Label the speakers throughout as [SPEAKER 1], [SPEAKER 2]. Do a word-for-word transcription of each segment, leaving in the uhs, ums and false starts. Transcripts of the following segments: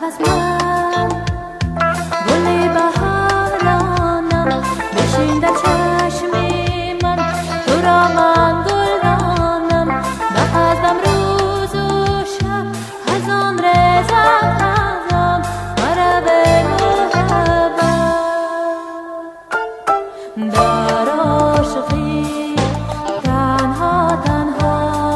[SPEAKER 1] از من گل بهارانم، بشین در چشم من تو را من گلدانم، نخواستم روز و شب خزان رزق خزان مرا به محبت در عاشقی تنها تنها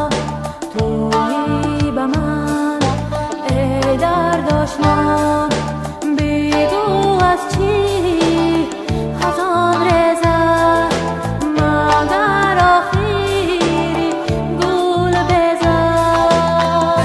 [SPEAKER 1] تویی به من ای درد آشنا، بگو از چی خزان رزق مگر آخری گل بزن.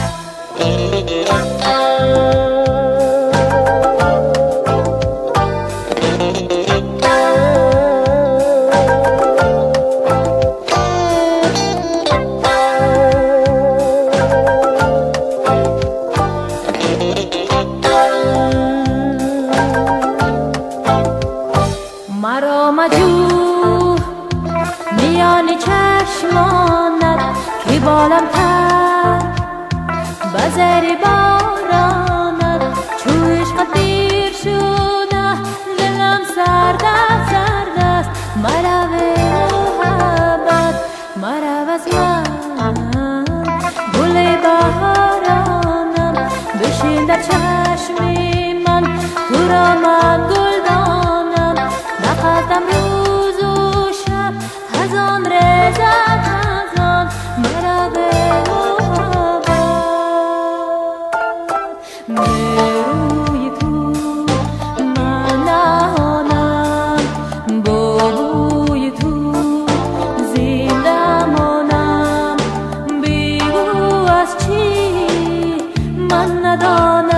[SPEAKER 1] مرا مجو میان چشمانت که بالم تر بزری بارانت، چو عشقت دیر شده دلم سرد سرد است، مرا به محبت مرا از من گل بهارانم، بشین در چشم من تو را من گلدانم، نخواستم روز و شب خزان رزق خزان مرا به محبت. به روی تو من نهانم، با بوی تو زنده مانم، بگو از چی من ندانم.